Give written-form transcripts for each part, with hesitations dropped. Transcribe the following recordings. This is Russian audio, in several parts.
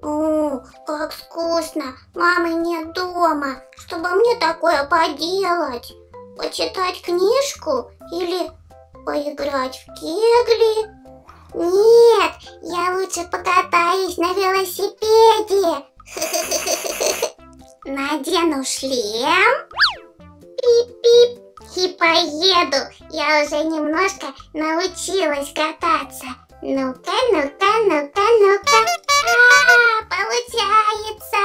Как скучно. Мамы нет дома. Чтобы мне такое поделать? Почитать книжку или поиграть в кегли? Нет, я лучше покатаюсь на велосипеде. Надену шлем. Пип-пип. И поеду. Я уже немножко научилась кататься. Ну-ка, ну-ка, ну-ка, ну-ка. Получается!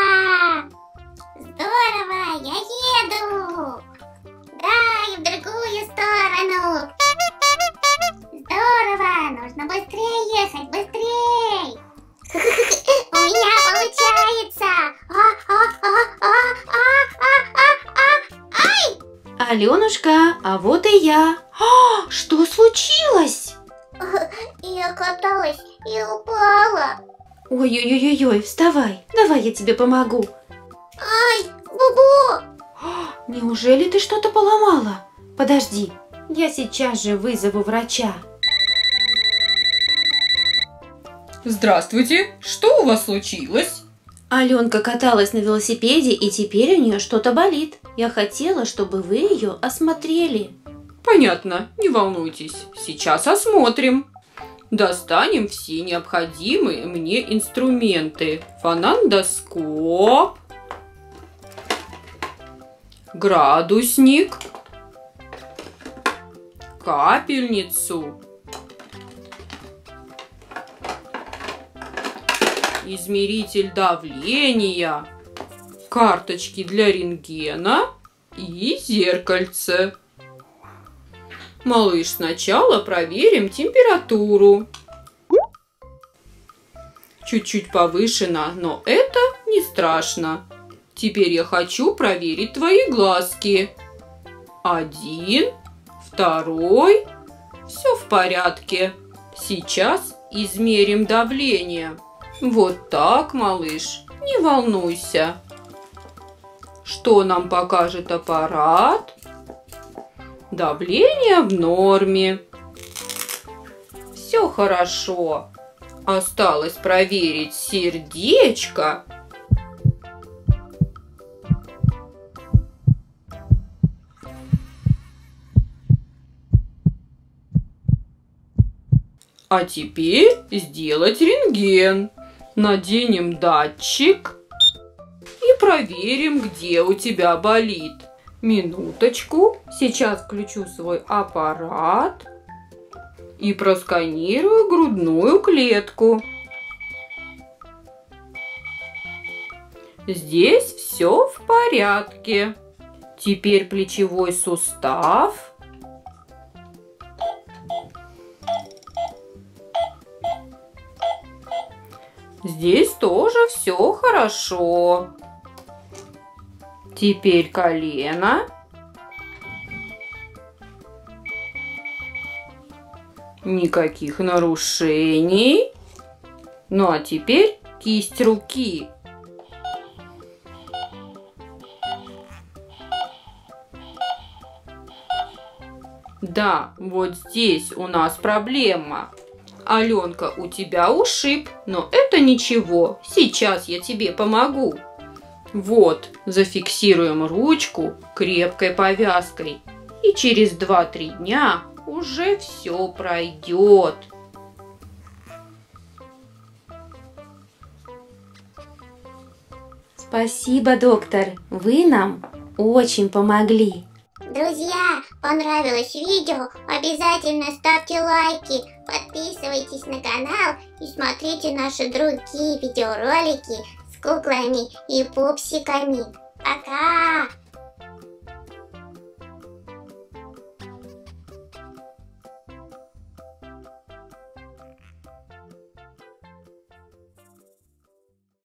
Здорово, я еду! Да, и в другую сторону! Здорово, нужно быстрее ехать, быстрее! У меня получается! Ай! Аленушка, а вот и я. Что случилось? Я каталась и упала. Ой-ой-ой-ой, вставай, давай я тебе помогу. Ай, Бубу! Неужели ты что-то поломала? Подожди, я сейчас же вызову врача. Здравствуйте, что у вас случилось? Аленка каталась на велосипеде, и теперь у нее что-то болит. Я хотела, чтобы вы ее осмотрели. Понятно, не волнуйтесь, сейчас осмотрим. Достанем все необходимые мне инструменты. Фонендоскоп, градусник, капельницу, измеритель давления, карточки для рентгена и зеркальце. Малыш, сначала проверим температуру. Чуть-чуть повышена, но это не страшно. Теперь я хочу проверить твои глазки. 1, 2. Все в порядке. Сейчас измерим давление. Вот так, малыш, не волнуйся. Что нам покажет аппарат? Давление в норме. Все хорошо. Осталось проверить сердечко. А теперь сделать рентген. Наденем датчик и проверим, где у тебя болит. Минуточку. Сейчас включу свой аппарат и просканирую грудную клетку. Здесь все в порядке. Теперь плечевой сустав. Здесь тоже все хорошо. Теперь колено. Никаких нарушений. Ну а теперь кисть руки. Да, вот здесь у нас проблема. Аленка, у тебя ушиб, но это ничего. Сейчас я тебе помогу. Вот, зафиксируем ручку крепкой повязкой. И через 2-3 дня уже все пройдет. Спасибо, доктор. Вы нам очень помогли. Друзья, понравилось видео? Обязательно ставьте лайки, подписывайтесь на канал и смотрите наши другие видеоролики с куклами и пупсиками. Пока!